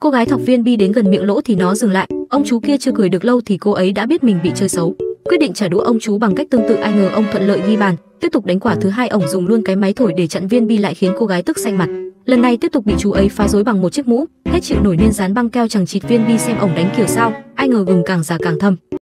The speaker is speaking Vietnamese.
cô gái thọc viên bi đến gần miệng lỗ thì nó dừng lại. Ông chú kia chưa cười được lâu thì cô ấy đã biết mình bị chơi xấu, quyết định trả đũa ông chú bằng cách tương tự. Ai ngờ ông thuận lợi ghi bàn. Tiếp tục đánh quả thứ hai, ổng dùng luôn cái máy thổi để chặn viên bi lại khiến cô gái tức xanh mặt. Lần này tiếp tục bị chú ấy phá rối bằng một chiếc mũ. Hết chịu nổi nên dán băng keo chằng chịt viên bi xem ổng đánh kiểu sao. Ai ngờ gừng càng già càng thâm.